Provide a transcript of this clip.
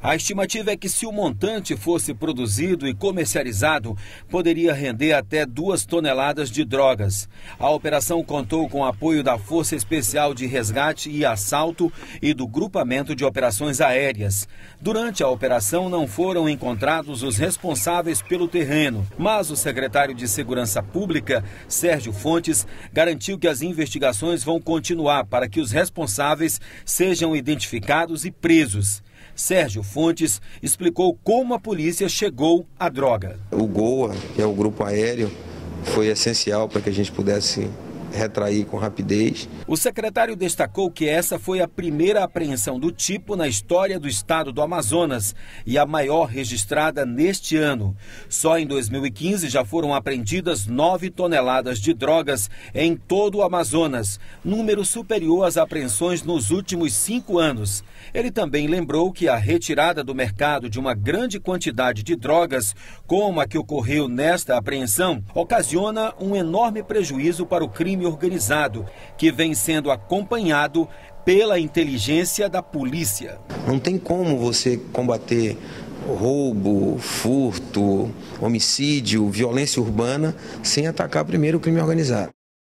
A estimativa é que, se o montante fosse produzido e comercializado, poderia render até 2 toneladas de drogas. A operação contou com o apoio da Força Especial de Resgate e Assalto e do Grupamento de Operações Aéreas. Durante a operação não foram encontrados os responsáveis pelo terreno, mas o secretário de Segurança Pública, Sérgio Fontes, garantiu que as investigações vão continuar para que os responsáveis sejam identificados e presos. Sérgio Fontes explicou como a polícia chegou à droga. O GOA, que é o grupo aéreo, foi essencial para que a gente pudesse retrair com rapidez. O secretário destacou que essa foi a primeira apreensão do tipo na história do estado do Amazonas e a maior registrada neste ano. Só em 2015 já foram apreendidas 9 toneladas de drogas em todo o Amazonas, número superior às apreensões nos últimos 5 anos. Ele também lembrou que a retirada do mercado de uma grande quantidade de drogas, como a que ocorreu nesta apreensão, ocasiona um enorme prejuízo para o crime organizado, que vem sendo acompanhado pela inteligência da polícia. Não tem como você combater roubo, furto, homicídio, violência urbana sem atacar primeiro o crime organizado.